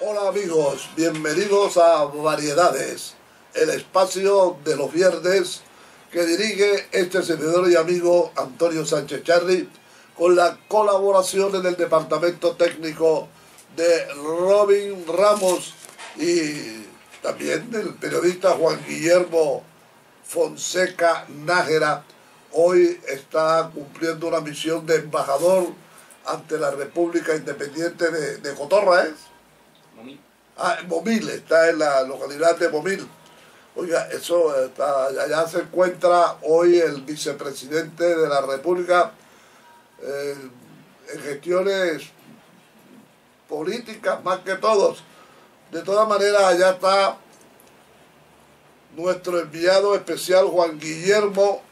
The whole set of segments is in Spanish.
Hola amigos, bienvenidos a Variedades, el espacio de los viernes que dirige este servidor y amigo Antonio Sánchez Charri, con la colaboración en el departamento técnico de Robin Ramos y también del periodista Juan Guillermo Fonseca Nájera. Hoy está cumpliendo una misión de embajador ante la República Independiente de Cotorra, ¿es? Momil. Momil, está en la localidad de Momil. Oiga, eso está, allá se encuentra hoy el vicepresidente de la República en gestiones políticas más que todos. De todas maneras, allá está nuestro enviado especial Juan Guillermo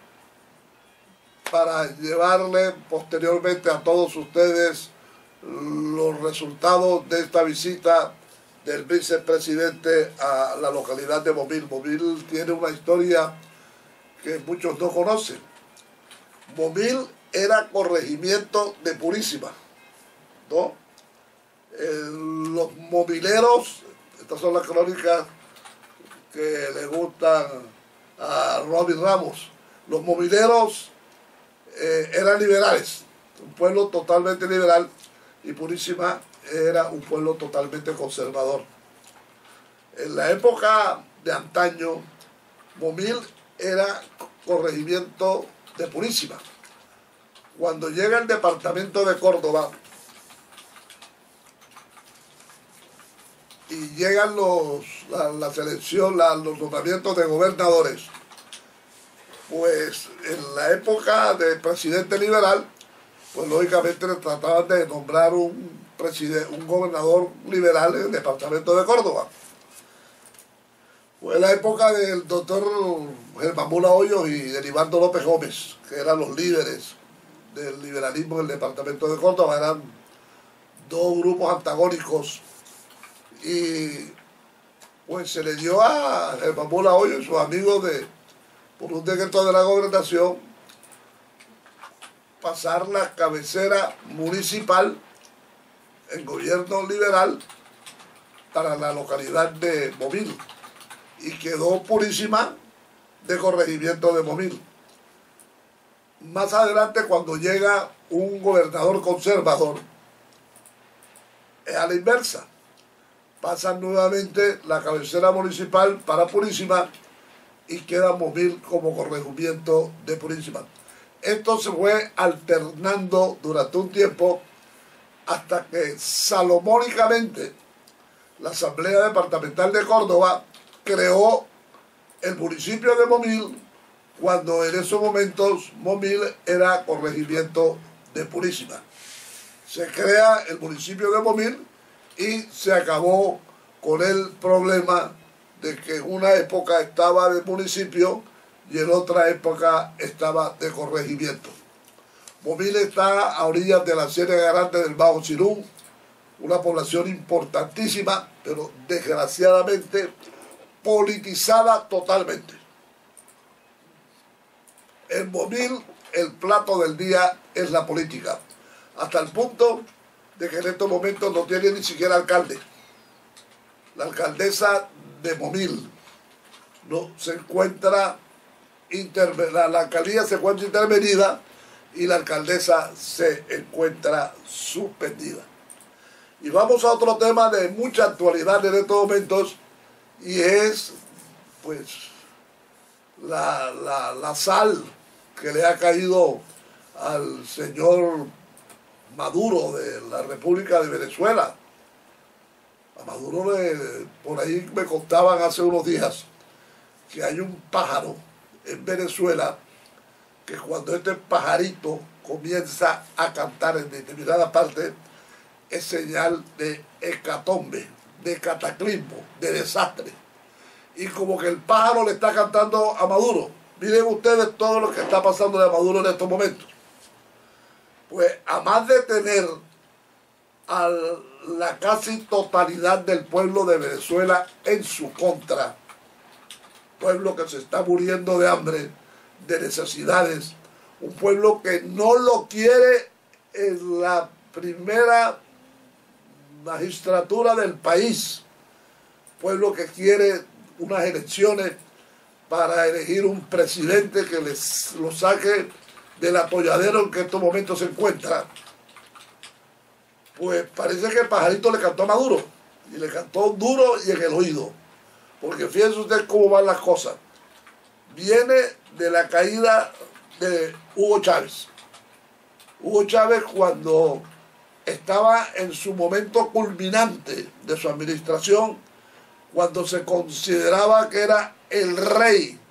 para llevarle posteriormente a todos ustedes los resultados de esta visita del vicepresidente a la localidad de Momil. Momil tiene una historia que muchos no conocen. Momil era corregimiento de Purísima, ¿no? Los momileros, estas son las crónicas que le gustan a Robin Ramos. Los momileros eran liberales, un pueblo totalmente liberal, y Purísima era un pueblo totalmente conservador. En la época de antaño, Momil era corregimiento de Purísima. Cuando llega el departamento de Córdoba y llegan la selección, los nombramientos de gobernadores, pues en la época del presidente liberal, pues lógicamente le trataban de nombrar un gobernador liberal en el departamento de Córdoba. Fue la época del doctor Germán Mula Hoyos y de Elibardo López Gómez, que eran los líderes del liberalismo en el departamento de Córdoba. Eran dos grupos antagónicos y pues se le dio a Germán Mula Hoyos y sus amigos por un decreto de la gobernación, pasar la cabecera municipal en gobierno liberal para la localidad de Momil, y quedó Purísima de corregimiento de Momil. Más adelante, cuando llega un gobernador conservador, es a la inversa. Pasan nuevamente la cabecera municipal para Purísima y queda Momil como corregimiento de Purísima. Esto se fue alternando durante un tiempo hasta que salomónicamente la Asamblea Departamental de Córdoba creó el municipio de Momil, cuando en esos momentos Momil era corregimiento de Purísima. Se crea el municipio de Momil y se acabó con el problema de que en una época estaba de municipio y en otra época estaba de corregimiento. Momil está a orillas de la Ciénaga Grande del Bajo Cirún, una población importantísima, pero desgraciadamente politizada totalmente. En Momil el plato del día es la política, hasta el punto de que en estos momentos no tiene ni siquiera alcalde. La alcaldesa de Momil no se encuentra, la alcaldía se encuentra intervenida y la alcaldesa se encuentra suspendida. Y vamos a otro tema de mucha actualidad en estos momentos, y es pues la sal que le ha caído al señor Maduro de la República de Venezuela. A Maduro por ahí me contaban hace unos días que hay un pájaro en Venezuela que cuando este pajarito comienza a cantar en determinada parte es señal de hecatombe, de cataclismo, de desastre. Y como que el pájaro le está cantando a Maduro. Miren ustedes todo lo que está pasando de Maduro en estos momentos. Pues a más de tener a la casi totalidad del pueblo de Venezuela en su contra, pueblo que se está muriendo de hambre, de necesidades, un pueblo que no lo quiere en la primera magistratura del país, pueblo que quiere unas elecciones para elegir un presidente que lo saque del atolladero en que en estos momentos se encuentra, pues parece que el pajarito le cantó a Maduro, y le cantó duro y en el oído, porque fíjense ustedes cómo van las cosas. Viene de la caída de Hugo Chávez. Hugo Chávez, cuando estaba en su momento culminante de su administración, cuando se consideraba que era el rey,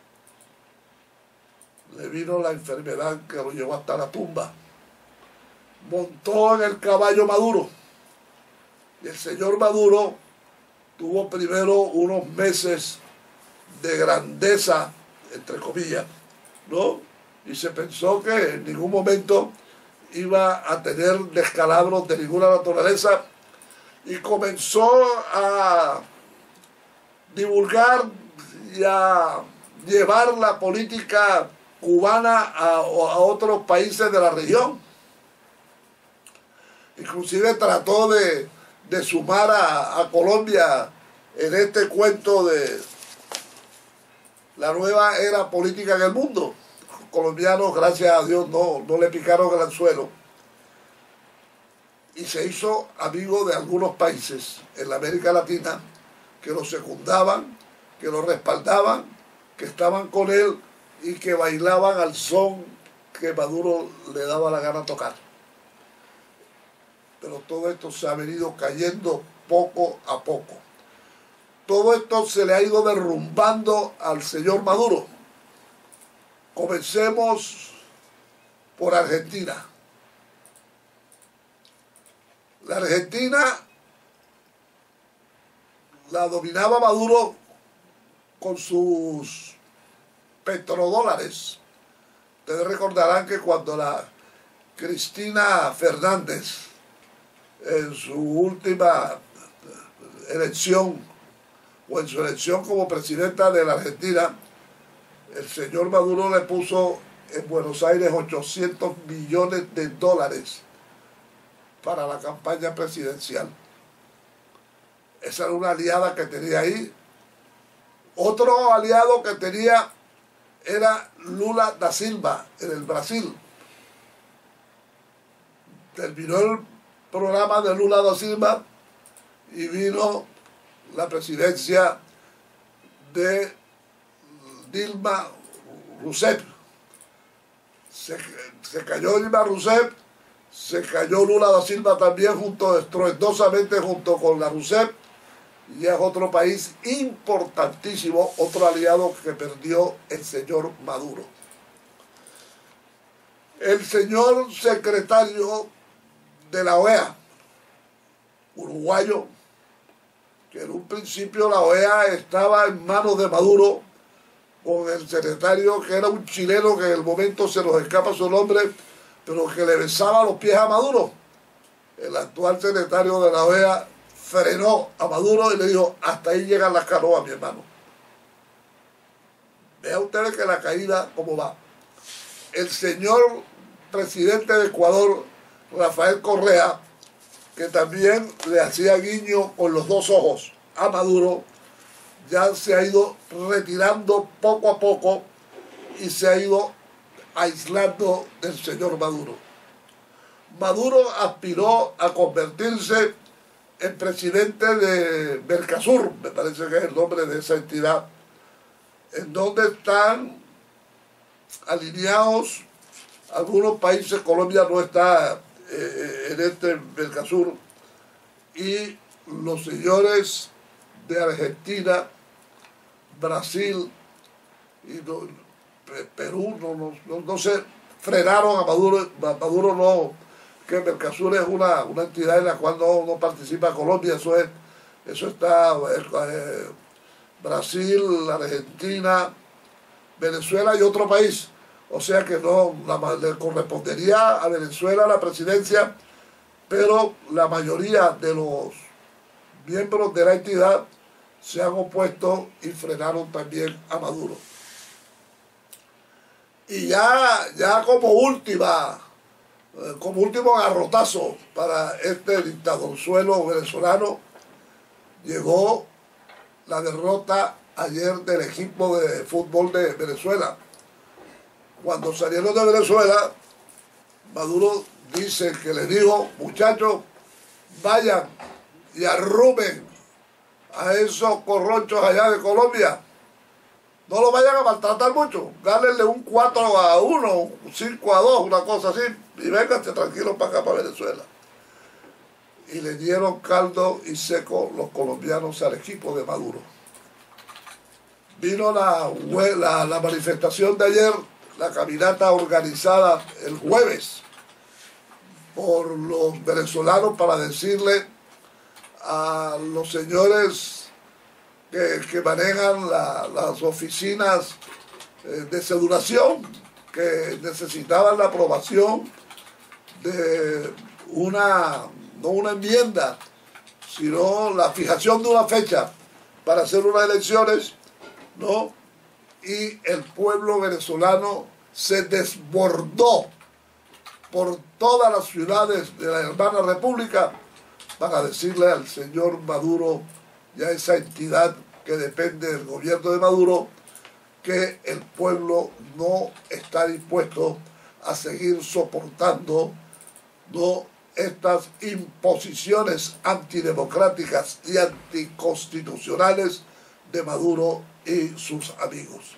le vino la enfermedad que lo llevó hasta la tumba. Montó en el caballo Maduro, y el señor Maduro tuvo primero unos meses de grandeza, entre comillas, ¿no? Y se pensó que en ningún momento iba a tener descalabros de ninguna naturaleza, y comenzó a divulgar y a llevar la política cubana a otros países de la región. Inclusive trató de sumar a Colombia en este cuento de la nueva era política en el mundo. Los colombianos, gracias a Dios, no le picaron el anzuelo. Y se hizo amigo de algunos países en la América Latina que lo secundaban, que lo respaldaban, que estaban con él y que bailaban al son que Maduro le daba la gana tocar. Pero todo esto se ha venido cayendo poco a poco. Todo esto se le ha ido derrumbando al señor Maduro. Comencemos por Argentina. La Argentina la dominaba Maduro con sus petrodólares. Ustedes recordarán que cuando la Cristina Fernández, en su última elección, o en su elección como presidenta de la Argentina, el señor Maduro le puso en Buenos Aires 800 millones de dólares para la campaña presidencial. Esa era una aliada que tenía ahí. Otro aliado que tenía era Lula da Silva en el Brasil. Terminó el programa de Lula da Silva y vino la presidencia de Dilma Rousseff. Se cayó Dilma Rousseff, se cayó Lula da Silva también, estruendosamente junto con la Rousseff, y es otro país importantísimo, otro aliado que perdió el señor Maduro. El señor secretario de la OEA, uruguayo, que en un principio la OEA estaba en manos de Maduro, con el secretario que era un chileno que en el momento se nos escapa su nombre, pero que le besaba los pies a Maduro. El actual secretario de la OEA frenó a Maduro y le dijo: hasta ahí llegan las canoas, mi hermano. Vean ustedes que la caída cómo va. El señor presidente de Ecuador, Rafael Correa, que también le hacía guiño con los dos ojos a Maduro, ya se ha ido retirando poco a poco y se ha ido aislando del señor Maduro. Maduro aspiró a convertirse en presidente de Mercosur, me parece que es el nombre de esa entidad, en donde están alineados algunos países. Colombia no está en este Mercosur, y los señores de Argentina, Brasil y Perú no se frenaron a Maduro. Maduro no, que Mercosur es una entidad en la cual no participa Colombia. Eso está Brasil, Argentina, Venezuela y otro país. O sea que no le correspondería a Venezuela la presidencia, pero la mayoría de los miembros de la entidad se han opuesto y frenaron también a Maduro. Y ya como última como último garrotazo para este dictadorzuelo venezolano, llegó la derrota ayer del equipo de fútbol de Venezuela. Cuando salieron de Venezuela, Maduro dice que les dijo: muchachos, vayan y arrumen a esos corronchos allá de Colombia. No lo vayan a maltratar mucho. Gánenle un 4-1, un 5-2, una cosa así. Y vénganse tranquilos para acá, para Venezuela. Y le dieron caldo y seco los colombianos al equipo de Maduro. Vino la manifestación de ayer, la caminata organizada el jueves por los venezolanos para decirle a los señores que manejan las oficinas de cedulación, que necesitaban la aprobación de no una enmienda, sino la fijación de una fecha para hacer unas elecciones, ¿no? Y el pueblo venezolano se desbordó por todas las ciudades de la hermana república para decirle al señor Maduro y a esa entidad que depende del gobierno de Maduro que el pueblo no está dispuesto a seguir soportando, ¿no?, estas imposiciones antidemocráticas y anticonstitucionales de Maduro y sus amigos.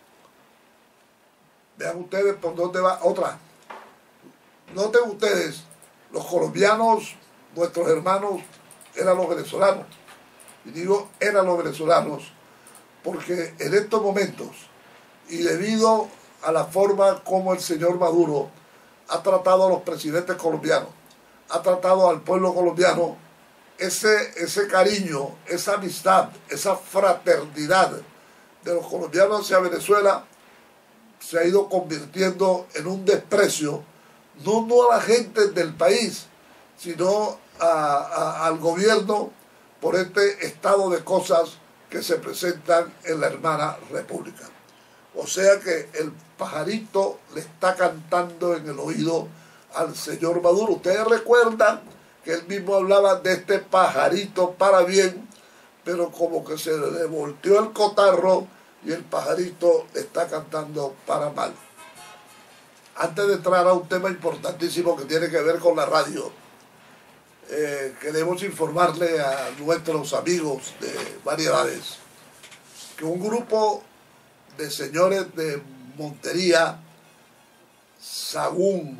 Vean ustedes por dónde va otra. Noten ustedes, los colombianos, nuestros hermanos, eran los venezolanos. Y digo eran los venezolanos porque en estos momentos, y debido a la forma como el señor Maduro ha tratado a los presidentes colombianos, ha tratado al pueblo colombiano, ese cariño, esa amistad, esa fraternidad de los colombianos hacia Venezuela se ha ido convirtiendo en un desprecio, no a la gente del país, sino al gobierno por este estado de cosas que se presentan en la hermana república. O sea que el pajarito le está cantando en el oído al señor Maduro. Ustedes recuerdan que él mismo hablaba de este pajarito para bien, pero como que se le volteó el cotarro y el pajarito le está cantando para mal. Antes de entrar a un tema importantísimo que tiene que ver con la radio, queremos informarle a nuestros amigos de Variedades que un grupo de señores de Montería, Sagún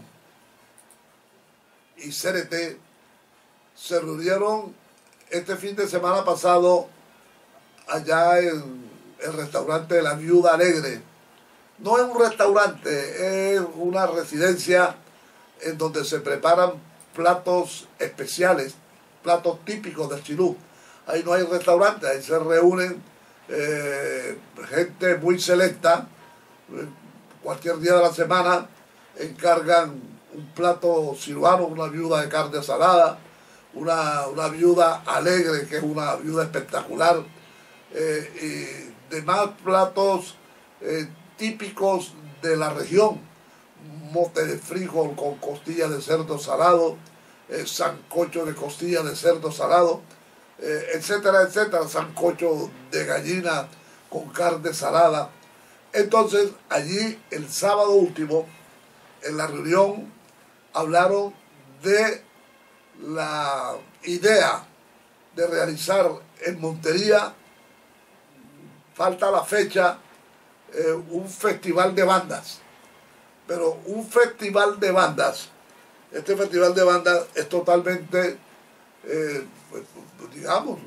y CRT se reunieron este fin de semana pasado allá en el restaurante de la Viuda Alegre. No es un restaurante, es una residencia en donde se preparan platos especiales, platos típicos del Chilú. Ahí no hay restaurante, ahí se reúnen gente muy selecta. Cualquier día de la semana encargan un plato silvano, una viuda de carne salada, una viuda alegre, que es una viuda espectacular, y demás platos típicos de la región: mote de frijol con costilla de cerdo salado, sancocho de costilla de cerdo salado, etcétera, etcétera, sancocho de gallina con carne salada. Entonces, allí el sábado último, en la reunión, hablaron de la idea de realizar en Montería, falta la fecha, un festival de bandas. Pero un festival de bandas, este festival de bandas es totalmente, digamos,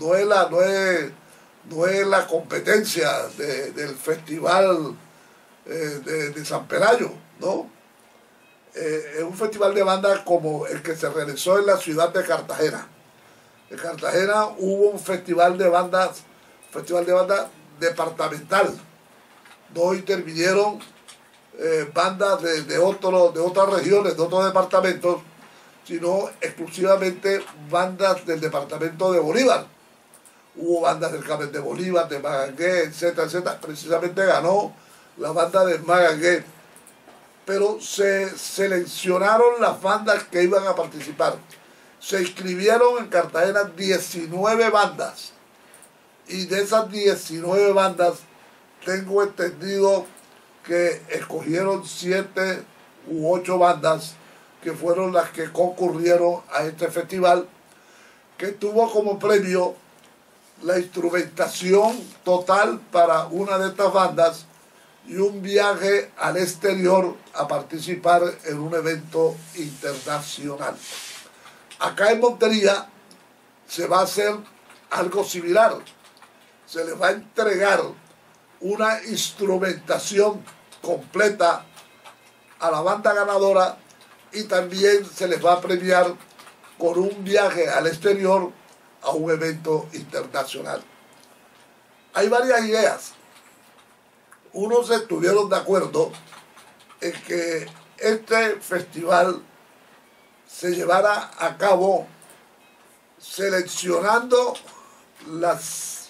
no es la competencia del festival de San Pelayo, ¿no? Es un festival de bandas como el que se realizó en la ciudad de Cartagena. En Cartagena hubo un festival de bandas departamental. No intervinieron bandas de otras regiones, de otros departamentos, sino exclusivamente bandas del departamento de Bolívar. Hubo bandas del Carmen de Bolívar, de Magangué, etcétera, etcétera. Precisamente ganó la banda de Magangué. pero se seleccionaron las bandas que iban a participar. Se inscribieron en Cartagena 19 bandas, y de esas 19 bandas tengo entendido que escogieron 7 u 8 bandas que fueron las que concurrieron a este festival, que tuvo como premio la instrumentación total para una de estas bandas y un viaje al exterior a participar en un evento internacional. Acá en Montería se va a hacer algo similar. Se les va a entregar una instrumentación completa a la banda ganadora y también se les va a premiar con un viaje al exterior a un evento internacional. Hay varias ideas. Unos estuvieron de acuerdo en que este festival se llevara a cabo seleccionando las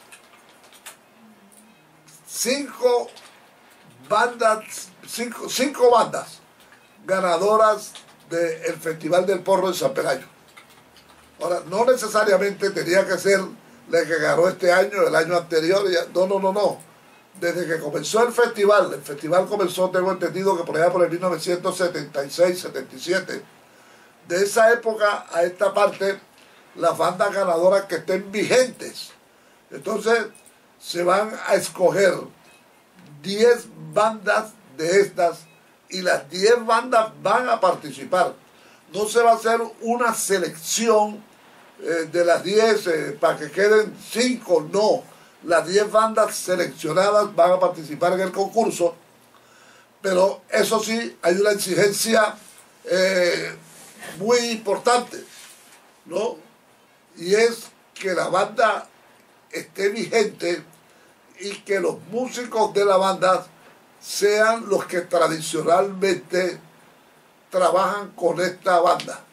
5 bandas ganadoras del Festival del Porro en San Pelayo. Ahora, no necesariamente tenía que ser la que ganó este año, el año anterior. No. Desde que comenzó el festival comenzó, tengo entendido que por allá por el 1976-77. De esa época a esta parte, las bandas ganadoras que estén vigentes. Entonces, se van a escoger 10 bandas de estas y las 10 bandas van a participar. No se va a hacer una selección de las 10 para que queden 5, no. Las 10 bandas seleccionadas van a participar en el concurso, pero eso sí, hay una exigencia muy importante, ¿no? Y es que la banda esté vigente y que los músicos de la banda sean los que tradicionalmente trabajan con esta banda.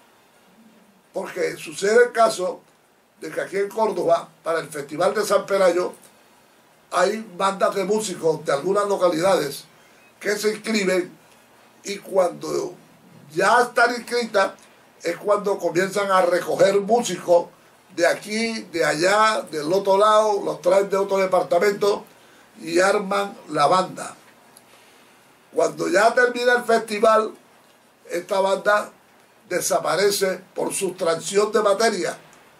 Porque sucede el caso de que aquí en Córdoba, para el Festival de San Pelayo, hay bandas de músicos de algunas localidades que se inscriben y cuando ya están inscritas es cuando comienzan a recoger músicos de aquí, de allá, del otro lado, los traen de otro departamento y arman la banda. Cuando ya termina el festival, esta banda desaparece por sustracción de materia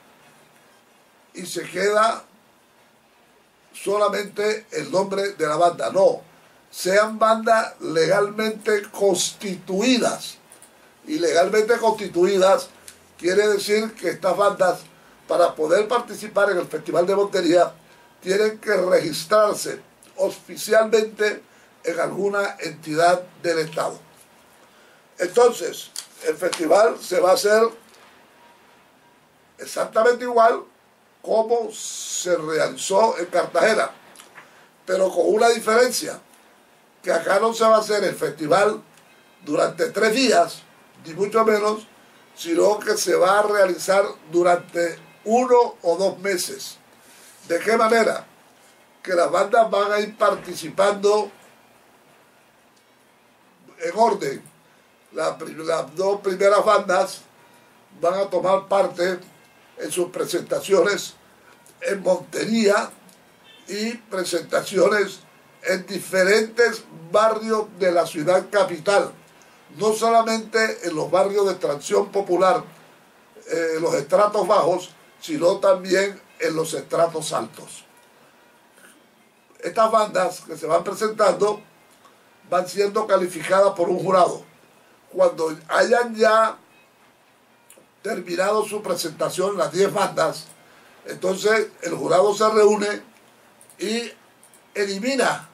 y se queda solamente el nombre de la banda. No, sean bandas legalmente constituidas. Y legalmente constituidas quiere decir que estas bandas, para poder participar en el Festival de Montería, tienen que registrarse oficialmente en alguna entidad del Estado. Entonces, el festival se va a hacer exactamente igual como se realizó en Cartagena, pero con una diferencia, que acá no se va a hacer el festival durante 3 días, ni mucho menos, sino que se va a realizar durante 1 o 2 meses. ¿De qué manera? Que las bandas van a ir participando en orden. Las 2 primeras bandas van a tomar parte en sus presentaciones en Montería y presentaciones en diferentes barrios de la ciudad capital, no solamente en los barrios de extracción popular, en los estratos bajos, sino también en los estratos altos. Estas bandas que se van presentando van siendo calificadas por un jurado. Cuando hayan ya terminado su presentación, las 10 bandas, entonces el jurado se reúne y elimina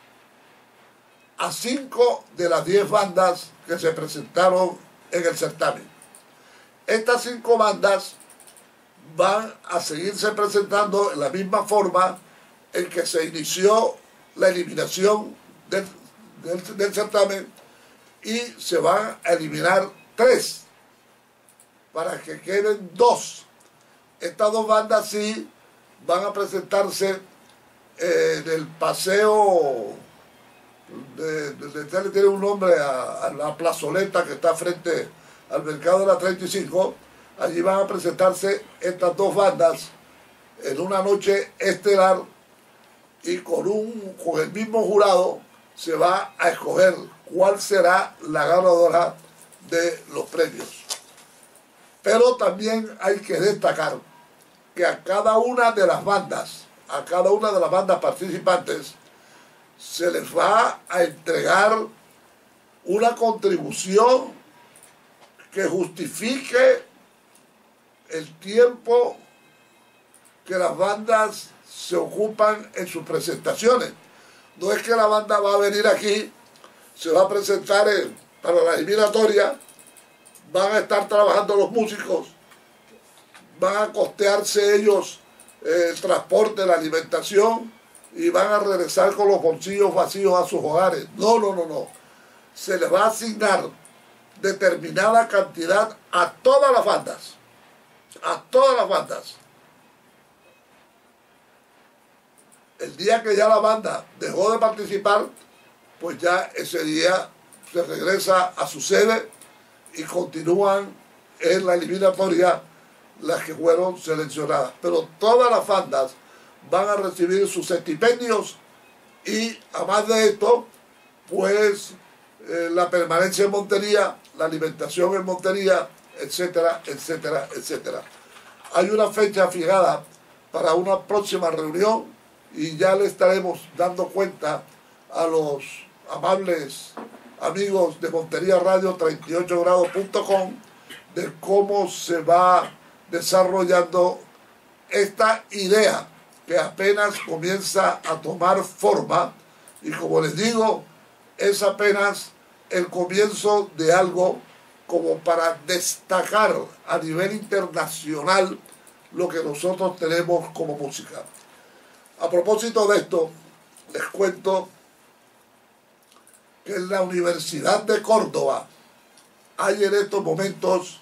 a 5 de las 10 bandas que se presentaron en el certamen. Estas 5 bandas van a seguirse presentando en la misma forma en que se inició la eliminación del certamen, y se van a eliminar 3 para que queden 2. Estas 2 bandas sí van a presentarse en el paseo Usted le tiene un nombre a la plazoleta que está frente al mercado de la 35. Allí van a presentarse estas dos bandas en una noche estelar y con el mismo jurado se va a escoger cuál será la ganadora de los premios. Pero también hay que destacar que a cada una de las bandas participantes, se les va a entregar una contribución que justifique el tiempo que las bandas se ocupan en sus presentaciones. No es que la banda va a venir aquí, se va a presentar para la eliminatoria, van a estar trabajando los músicos, van a costearse ellos el transporte, la alimentación, y van a regresar con los bolsillos vacíos a sus hogares. No, no, no, no. Se les va a asignar determinada cantidad a todas las bandas. A todas las bandas. El día que ya la banda dejó de participar, pues ya ese día se regresa a su sede y continúan en la eliminatoria las que fueron seleccionadas. Pero todas las bandas van a recibir sus estipendios y, además de esto, pues la permanencia en Montería, la alimentación en Montería, etcétera, etcétera, etcétera. Hay una fecha fijada para una próxima reunión y ya le estaremos dando cuenta a los amables amigos de Montería Radio 38grados.com de cómo se va desarrollando esta idea que apenas comienza a tomar forma, y como les digo, es apenas el comienzo de algo como para destacar a nivel internacional lo que nosotros tenemos como música. A propósito de esto, les cuento que en la Universidad de Córdoba hay en estos momentos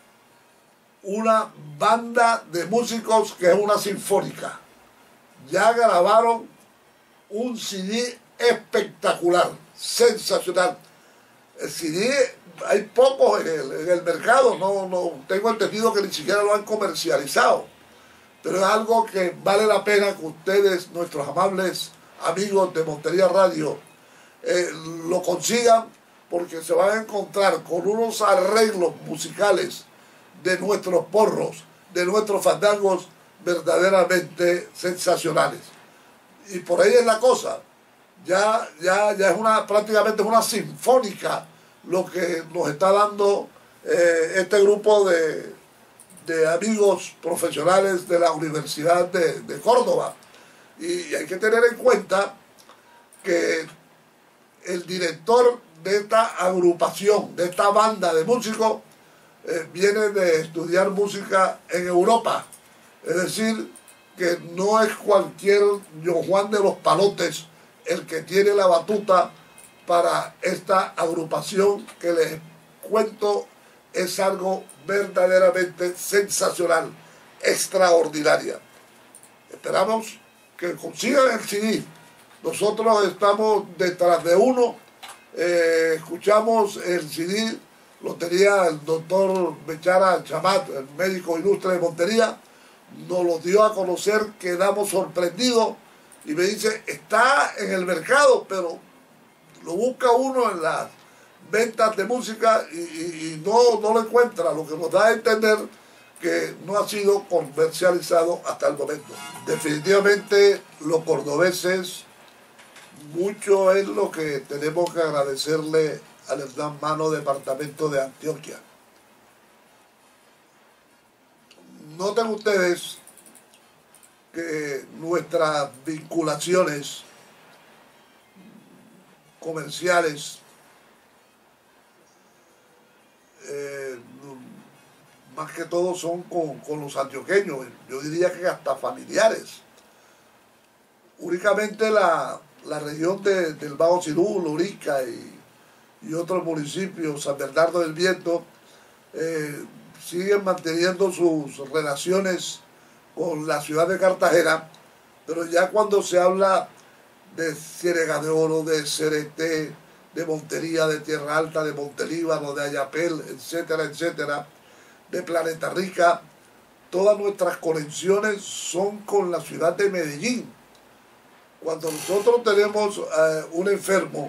una banda de músicos que es una sinfónica. Ya grabaron un CD espectacular, sensacional. El CD, hay pocos en el mercado, no tengo entendido que ni siquiera lo han comercializado, pero es algo que vale la pena que ustedes, nuestros amables amigos de Montería Radio, lo consigan, porque se van a encontrar con unos arreglos musicales de nuestros porros, de nuestros fandangos, verdaderamente sensacionales. Y por ahí es la cosa. Ya es prácticamente una sinfónica lo que nos está dando este grupo de amigos profesionales de la Universidad de Córdoba. Y hay que tener en cuenta que el director de esta agrupación, de esta banda de músicos, viene de estudiar música en Europa. Es decir, que no es cualquier Don Juan de los Palotes el que tiene la batuta para esta agrupación que les cuento es algo verdaderamente sensacional, extraordinaria. Esperamos que consigan el CD. Nosotros estamos detrás de uno. Escuchamos el CD, lo tenía el doctor Bechara Chamat, el médico ilustre de Montería, nos lo dio a conocer, quedamos sorprendidos y me dice, está en el mercado, pero lo busca uno en las ventas de música y no lo encuentra, lo que nos da a entender que no ha sido comercializado hasta el momento. Definitivamente los cordobeses, mucho es lo que tenemos que agradecerle al hermano departamento de Antioquia. Noten ustedes que nuestras vinculaciones comerciales, más que todo son con los antioqueños, yo diría que hasta familiares. Únicamente la región del Bajo Cirú, Lorica y otros municipios, San Bernardo del Viento, siguen manteniendo sus relaciones con la ciudad de Cartagena, pero ya cuando se habla de Ciénega de Oro, de Cereté, de Montería, de Tierra Alta, de Montelíbano, de Ayapel, etcétera, etcétera, de Planeta Rica. Todas nuestras conexiones son con la ciudad de Medellín. Cuando nosotros tenemos un enfermo,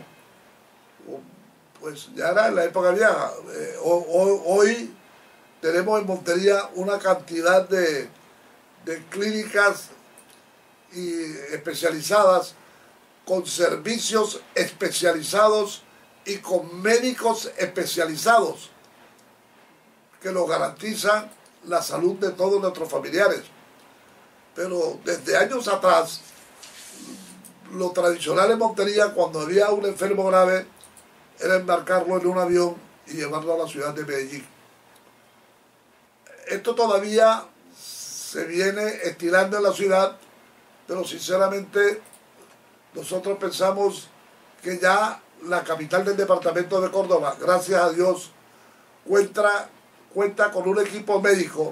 pues ya era en la época vieja, hoy tenemos en Montería una cantidad de clínicas especializadas, con servicios especializados y con médicos especializados que nos garantizan la salud de todos nuestros familiares. Pero desde años atrás, lo tradicional en Montería, cuando había un enfermo grave, era embarcarlo en un avión y llevarlo a la ciudad de Medellín. Esto todavía se viene estirando en la ciudad, pero sinceramente nosotros pensamos que ya la capital del departamento de Córdoba, gracias a Dios, cuenta con un equipo médico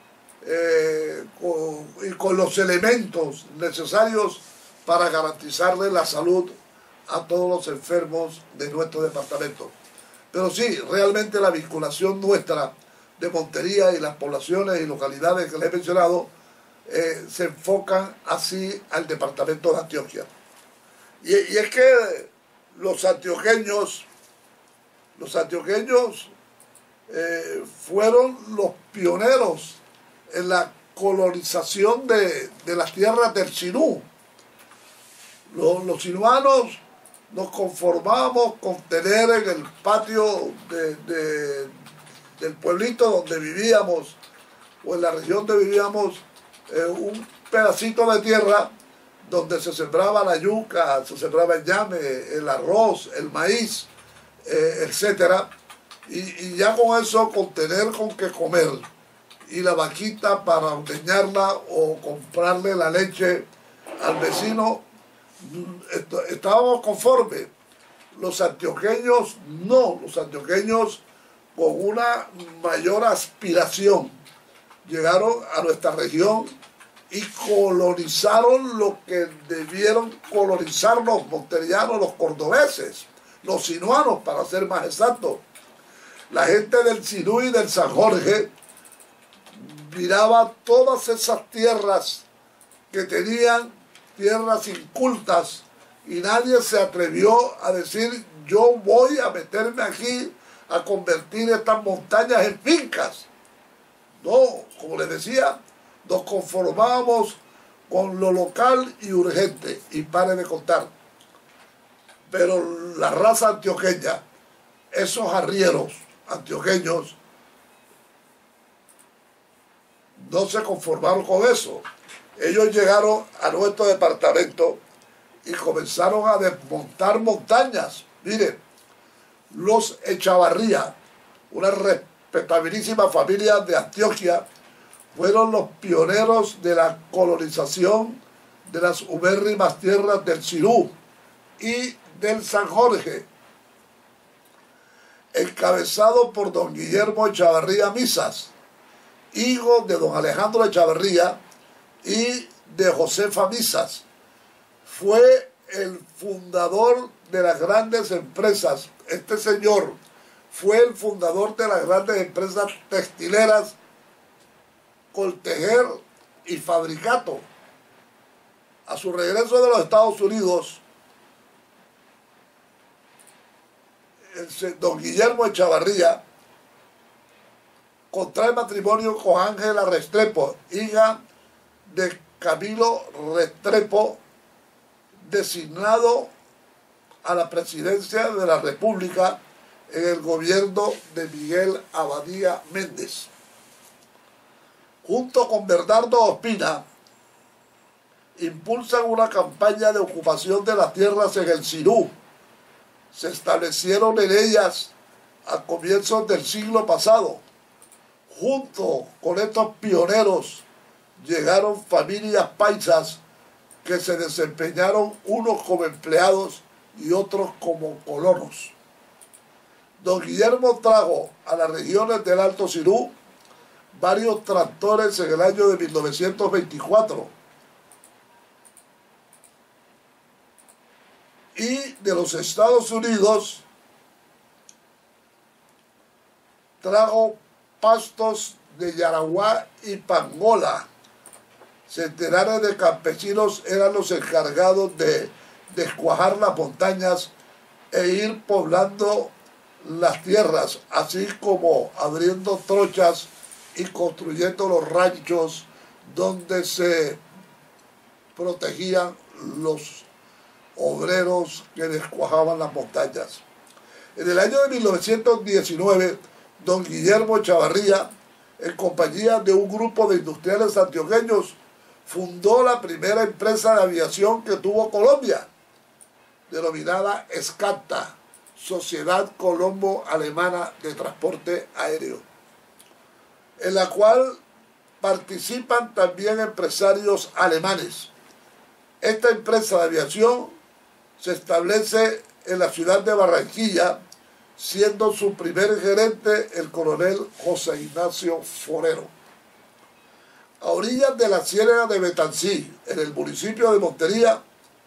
y con los elementos necesarios para garantizarle la salud a todos los enfermos de nuestro departamento. Pero sí, realmente la vinculación nuestra de Montería y las poblaciones y localidades que les he mencionado se enfocan así al departamento de Antioquia. Y es que los antioqueños fueron los pioneros en la colonización de las tierras del Sinú. Los sinuanos nos conformábamos con tener en el patio del pueblito donde vivíamos, o en la región donde vivíamos, un pedacito de tierra donde se sembraba la yuca, se sembraba el llame, el arroz, el maíz, etcétera, y ya con eso, con tener con qué comer, y la vaquita para ordeñarla o comprarle la leche al vecino, estábamos conformes. Los antioqueños no, los antioqueños con una mayor aspiración llegaron a nuestra región y colonizaron lo que debieron colonizar los monterianos, los cordobeses, los sinuanos, para ser más exactos. La gente del Sinú y del San Jorge miraba todas esas tierras que tenían tierras incultas y nadie se atrevió a decir: yo voy a meterme aquí a convertir estas montañas en fincas. No, como les decía, nos conformábamos con lo local y urgente, y pare de contar. Pero la raza antioqueña, esos arrieros antioqueños, no se conformaron con eso. Ellos llegaron a nuestro departamento y comenzaron a desmontar montañas. Miren, los Echavarría, una respetabilísima familia de Antioquia, fueron los pioneros de la colonización de las ubérrimas tierras del Sinú y del San Jorge, encabezado por don Guillermo Echavarría Misas, hijo de don Alejandro Echavarría y de Josefa Misas. Fue el fundador de las grandes empresas. Este señor fue el fundador de las grandes empresas textileras Coltejer y Fabricato. A su regreso de los Estados Unidos, don Guillermo Echavarría contrae matrimonio con Ángela Restrepo, hija de Camilo Restrepo, designado a la presidencia de la República en el gobierno de Miguel Abadía Méndez. Junto con Bernardo Ospina, impulsan una campaña de ocupación de las tierras en el Sinú. Se establecieron en ellas a comienzos del siglo pasado. Junto con estos pioneros llegaron familias paisas que se desempeñaron, unos como empleados y otros como colonos. Don Guillermo trajo a las regiones del Alto Sinú varios tractores en el año de 1924. y de los Estados Unidos trajo pastos de Yaraguá y Pangola. Centenares de campesinos eran los encargados de descuajar las montañas e ir poblando las tierras, así como abriendo trochas y construyendo los ranchos donde se protegían los obreros que descuajaban las montañas. En el año de 1919, don Guillermo Echavarría, en compañía de un grupo de industriales antioqueños, fundó la primera empresa de aviación que tuvo Colombia, denominada Escata, Sociedad Colombo-Alemana de Transporte Aéreo, en la cual participan también empresarios alemanes. Esta empresa de aviación se establece en la ciudad de Barranquilla, siendo su primer gerente el coronel José Ignacio Forero. A orillas de la Ciénaga de Betancí, en el municipio de Montería,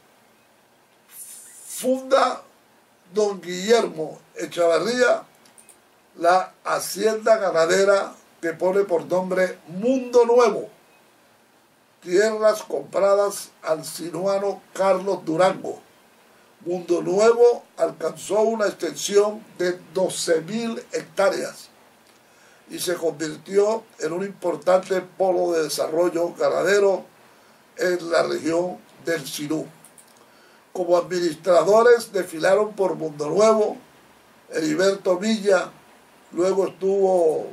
funda don Guillermo Echavarría la hacienda ganadera que pone por nombre Mundo Nuevo, tierras compradas al sinuano Carlos Durango. Mundo Nuevo alcanzó una extensión de 12.000 hectáreas y se convirtió en un importante polo de desarrollo ganadero en la región del Sinú. Como administradores desfilaron por Mundo Nuevo Heriberto Villa, luego estuvo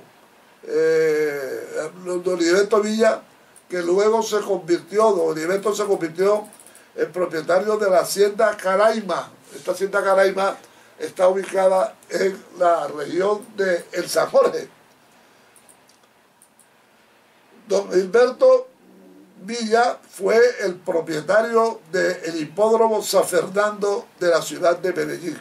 don Heriberto Villa, que luego don Heriberto se convirtió en propietario de la hacienda Caraima. Esta hacienda Caraima está ubicada en la región de El San Jorge. Don Heriberto Villa fue el propietario del hipódromo San Fernando de la ciudad de Medellín.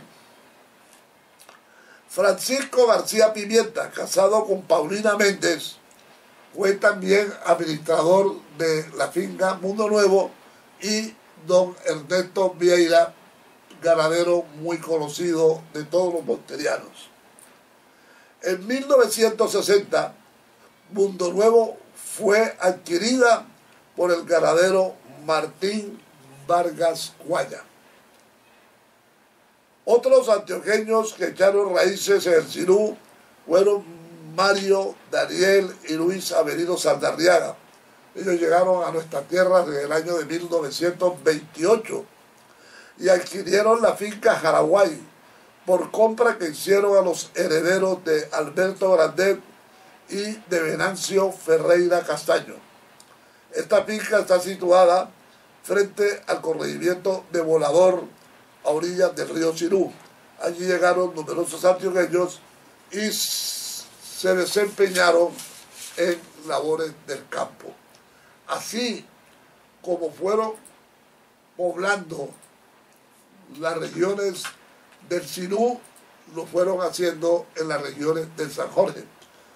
Francisco García Pimienta, casado con Paulina Méndez, fue también administrador de la finca Mundo Nuevo, y don Ernesto Vieira, ganadero muy conocido de todos los monterianos. En 1960, Mundo Nuevo fue adquirida por el ganadero Martín Vargas Guaya. Otros antioqueños que echaron raíces en el Sinú fueron Mario, Daniel y Luis Avelino Saldarriaga. Ellos llegaron a nuestra tierra en el año de 1928 y adquirieron la finca Jaraguay por compra que hicieron a los herederos de Alberto Grandet y de Venancio Ferreira Castaño. Esta finca está situada frente al corregimiento de Volador, a orillas del río Sinú. Allí llegaron numerosos antioqueños y se desempeñaron en labores del campo. Así como fueron poblando las regiones del Sinú, lo fueron haciendo en las regiones del San Jorge.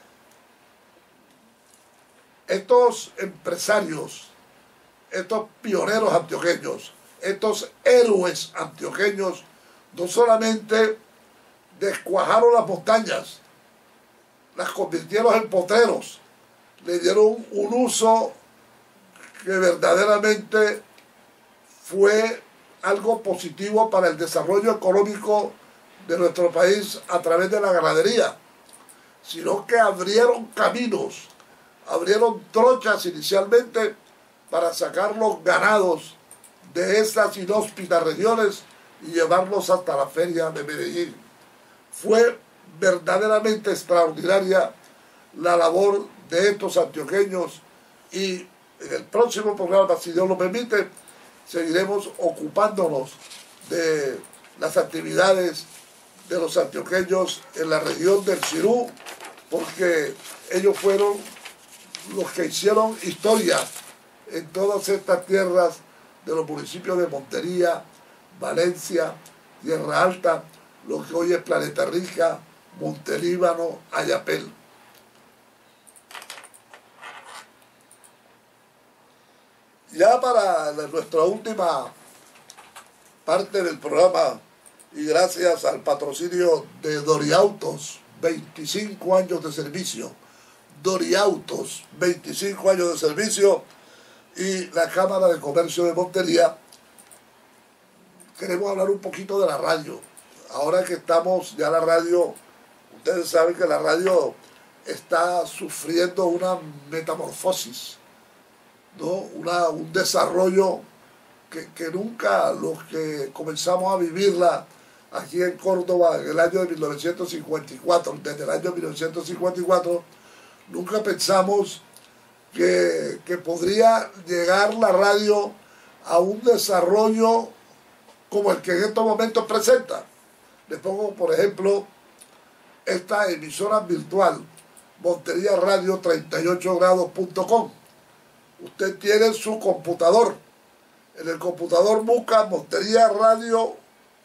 Estos empresarios, estos pioneros antioqueños, estos héroes antioqueños, no solamente descuajaron las montañas, las convirtieron en potreros, le dieron un uso que verdaderamente fue algo positivo para el desarrollo económico de nuestro país a través de la ganadería, sino que abrieron caminos, abrieron trochas inicialmente para sacar los ganados de estas inhóspitas regiones y llevarlos hasta la feria de Medellín. Fue verdaderamente extraordinaria la labor de estos antioqueños, y en el próximo programa, si Dios lo permite, seguiremos ocupándonos de las actividades de los antioqueños en la región del Sinú, porque ellos fueron los que hicieron historia en todas estas tierras de los municipios de Montería, Valencia, Tierra Alta, lo que hoy es Planeta Rica, Montelíbano, Ayapel. Ya para nuestra última parte del programa y gracias al patrocinio de Doriautos, 25 años de servicio. Doriautos, 25 años de servicio, y la Cámara de Comercio de Montería. Queremos hablar un poquito de la radio. Ahora que estamos ya la radio, ustedes saben que la radio está sufriendo una metamorfosis, ¿no? Un desarrollo que nunca los que comenzamos a vivirla aquí en Córdoba en el año de 1954, desde el año 1954, nunca pensamos que podría llegar la radio a un desarrollo como el que en estos momentos presenta. Les pongo, por ejemplo, esta emisora virtual, Montería Radio 38grados.com. Usted tiene su computador. En el computador busca Montería Radio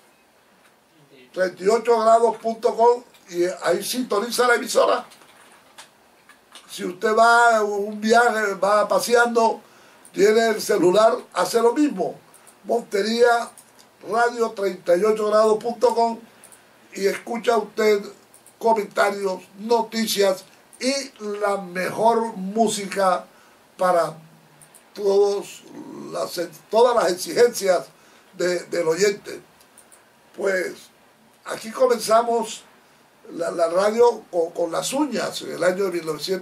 38grados.com y ahí sintoniza la emisora. Si usted va a un viaje, va paseando, tiene el celular, hace lo mismo. Montería Radio 38grados.com y escucha usted comentarios, noticias y la mejor música para todas las exigencias del oyente. Pues aquí comenzamos la radio con las uñas en el año de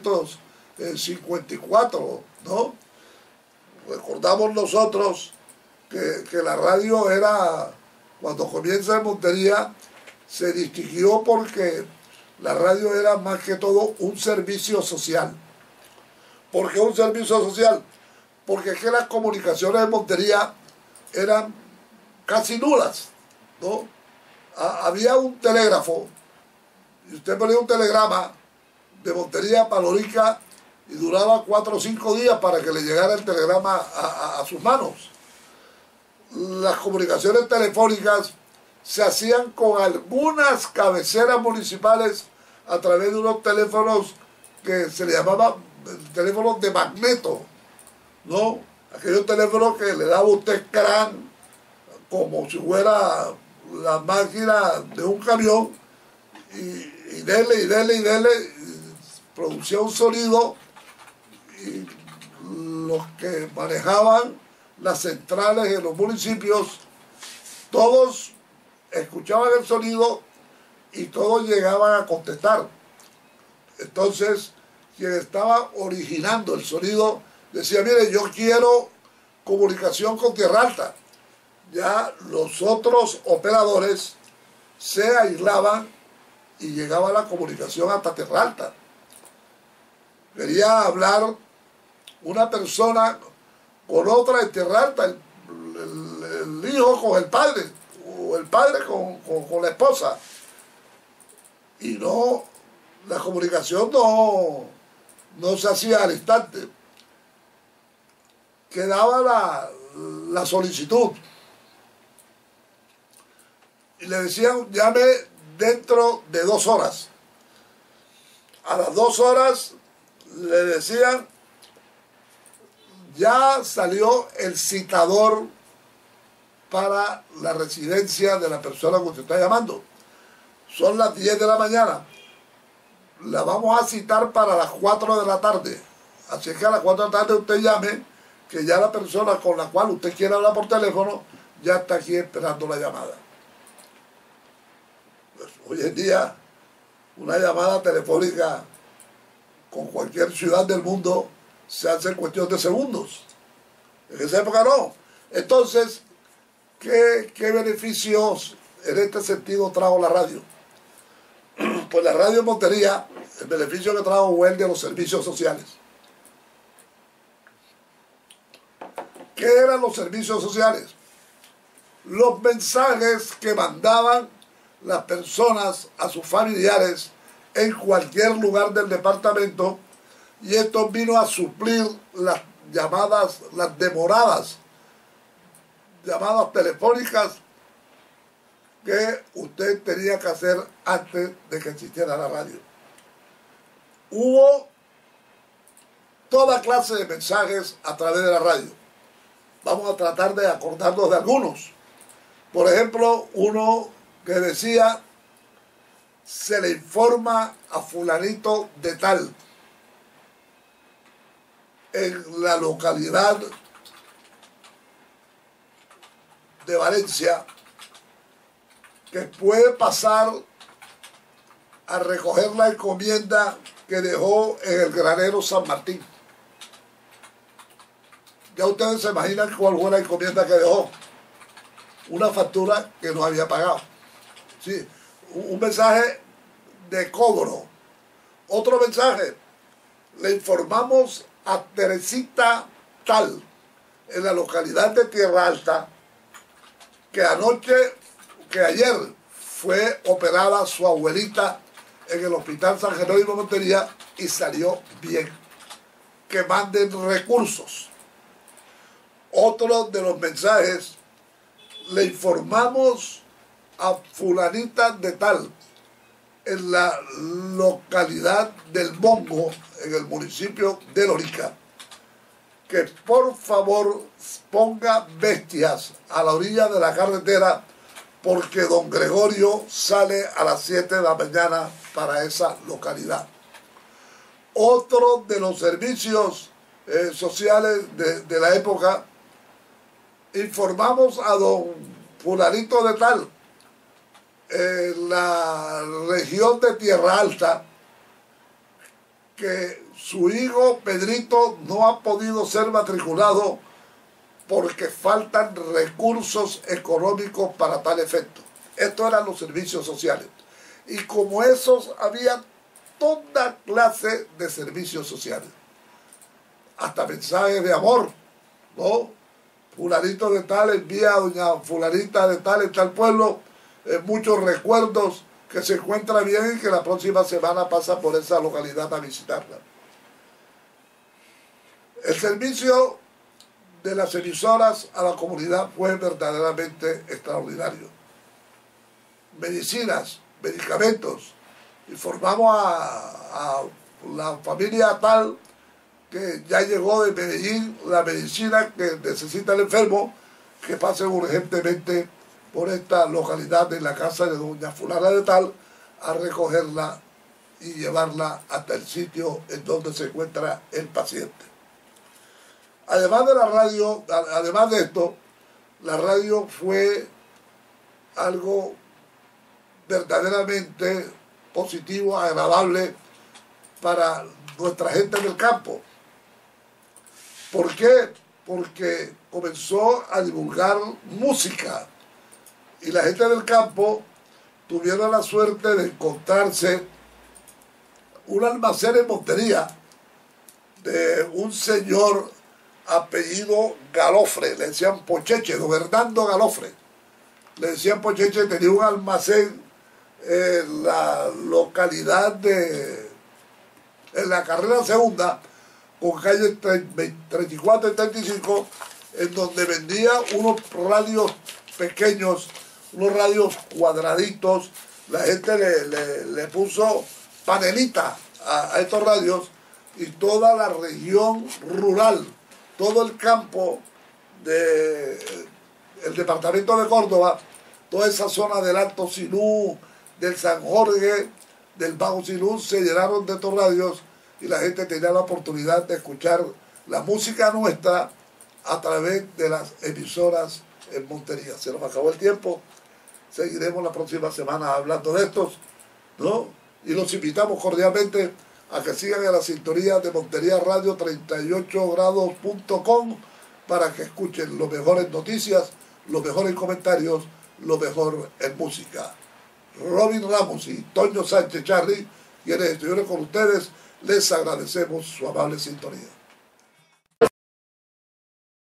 1954, ¿no? Recordamos nosotros que la radio era, cuando comienza en Montería, se distinguió porque la radio era más que todo un servicio social. ¿Por qué un servicio social? Porque es que las comunicaciones en Montería eran casi nulas, ¿no? Había un telégrafo, y usted ponía un telegrama de Montería para Lorica y duraba 4 o 5 días para que le llegara el telegrama a sus manos. Las comunicaciones telefónicas se hacían con algunas cabeceras municipales a través de unos teléfonos que se le llamaban teléfonos de magneto, ¿no? Aquellos teléfonos que le daba usted crán como si fuera la máquina de un camión y dele, y producía un sonido, y los que manejaban las centrales en los municipios, todos escuchaban el sonido y todos llegaban a contestar. Entonces, quien estaba originando el sonido decía, mire, yo quiero comunicación con Tierra Alta. Ya los otros operadores se aislaban y llegaba la comunicación hasta Tierra Alta. Quería hablar una persona con otra en Tierra Alta, el hijo con el padre, o el padre con la esposa. Y no, la comunicación no se hacía al instante. Quedaba la solicitud. Y le decían, llame dentro de 2 horas. A las 2 horas le decían, ya salió el citador para la residencia de la persona que usted está llamando. Son las 10 de la mañana. La vamos a citar para las 4 de la tarde. Así que a las 4 de la tarde usted llame, que ya la persona con la cual usted quiere hablar por teléfono ya está aquí esperando la llamada. Pues hoy en día, una llamada telefónica con cualquier ciudad del mundo se hace en cuestión de segundos. En esa época no. Entonces, ¿qué beneficios en este sentido trajo la radio? Pues la radio en Montería, el beneficio que trajo fue el de los servicios sociales. ¿Qué eran los servicios sociales? Los mensajes que mandaban las personas a sus familiares en cualquier lugar del departamento, y esto vino a suplir las llamadas, las demoradas llamadas telefónicas que usted tenía que hacer antes de que existiera la radio. Hubo toda clase de mensajes a través de la radio. Vamos a tratar de acordarnos de algunos. Por ejemplo, uno que decía, se le informa a fulanito de tal en la localidad de Valencia que puede pasar a recoger la encomienda que dejó en el granero San Martín. Ya ustedes se imaginan cuál fue la encomienda que dejó. Una factura que no había pagado. Sí, un mensaje de cobro. Otro mensaje, le informamos a Teresita tal, en la localidad de Tierra Alta, que ayer fue operada su abuelita en el Hospital San Jerónimo Montería y salió bien. Que manden recursos. Otro de los mensajes, le informamos a fulanita de tal en la localidad del Mongo, en el municipio de Lorica, que por favor ponga bestias a la orilla de la carretera porque don Gregorio sale a las 7 de la mañana para esa localidad. Otro de los servicios sociales de la época, informamos a don fulanito de tal en la región de Tierra Alta que su hijo Pedrito no ha podido ser matriculado porque faltan recursos económicos para tal efecto. Estos eran los servicios sociales. Y como esos había toda clase de servicios sociales. Hasta mensajes de amor, ¿no? Fulanito de tal envía a doña fulanita de tal en tal pueblo muchos recuerdos, que se encuentra bien y que la próxima semana pasa por esa localidad a visitarla. El servicio de las emisoras a la comunidad fue verdaderamente extraordinario. Medicinas, medicamentos. Informamos a la familia tal que ya llegó de Medellín la medicina que necesita el enfermo, que pase urgentemente por esta localidad en la casa de doña fulana de tal a recogerla y llevarla hasta el sitio en donde se encuentra el paciente. Además de la radio, además de esto, la radio fue algo verdaderamente positivo, agradable para nuestra gente del campo. ¿Por qué? Porque comenzó a divulgar música y la gente del campo tuvieron la suerte de encontrarse un almacén en Montería de un señor apellido Galofre, le decían Pocheche, don Hernando Galofre. Le decían Pocheche, tenía un almacén en la localidad en la carrera segunda, con calles 34 y 35, en donde vendía unos radios pequeños, unos radios cuadraditos. La gente le puso panelita a estos radios, y toda la región rural, todo el campo del departamento de Córdoba, toda esa zona del Alto Sinú, del San Jorge, del Bajo Sinú, se llenaron de estos radios y la gente tenía la oportunidad de escuchar la música nuestra a través de las emisoras en Montería. Se nos acabó el tiempo, seguiremos la próxima semana hablando de estos, ¿no? Y los invitamos cordialmente a que sigan en la sintonía de Montería Radio 38grados.com para que escuchen las mejores noticias, los mejores comentarios, lo mejor en música. Robin Ramos y Toño Sánchez Charly, quienes estuvieron con ustedes, les agradecemos su amable sintonía.